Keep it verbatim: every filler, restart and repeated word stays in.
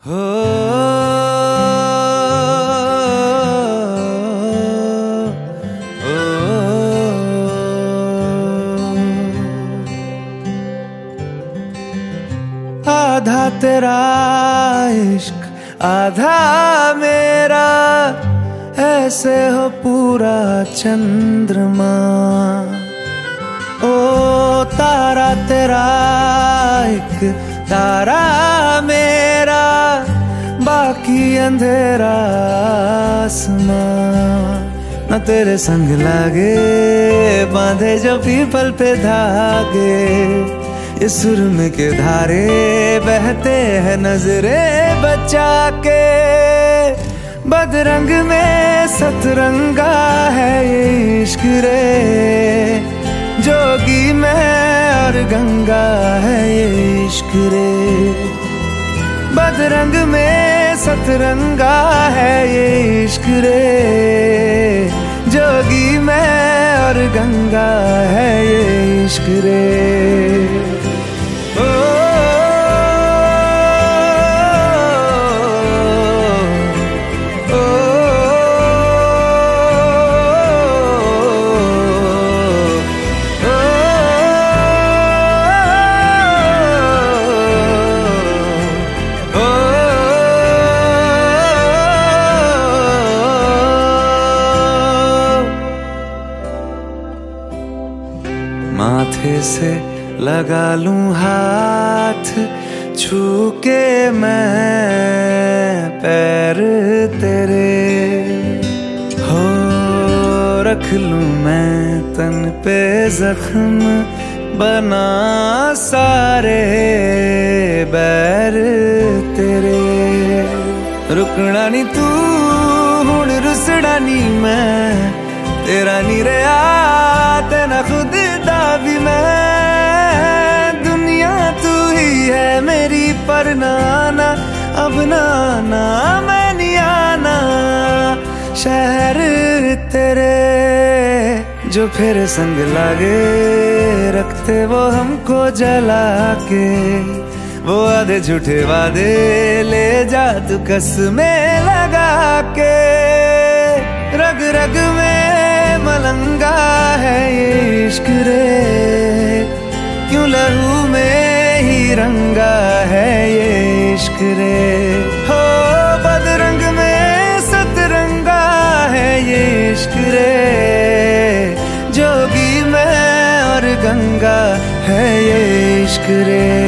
हो आधा तेरा इश्क आधा मेरा, ऐसे हो पूरा चंद्रमा। ओ तारा तेरा एक तारा मेरा, बाकी अंधेरा आसमां। न तेरे संग लागे बांधे जो पीपल पे धागे, इस सुरम के धारे बहते हैं नजरे बचा के। बदरंग में सतरंगा है ये इश्क रे, जोगी में और गंगा है ये इश्क रे। बदरंग में सतरंगा है ये इश्क रे, जोगी में और गंगा है ये इश्क रे। माथे से लगा लूं हाथ, छू के मैं पैर तेरे। हो रख लूं मैं तन पे जख्म, बना सारे बैर तेरे। रुकना नी तू हुण रुसड़ा नी मैं, तेरा नी रहा तेना खुद भी मैं। दुनिया तू ही है मेरी पर नाना, अब नाना मैं नहीं आना। शहर तेरे जो फिर संग लागे, रखते वो हमको जला के। वो आधे झूठे वादे ले जा तू कसमें लगा के। रग रग में मलंगा है ये इश्क रे, क्यों लहू में ही रंगा है ये इश्क रे। हो बदरंग में सतरंगा है ये इश्क रे, जोगी में और गंगा है ये इश्क रे।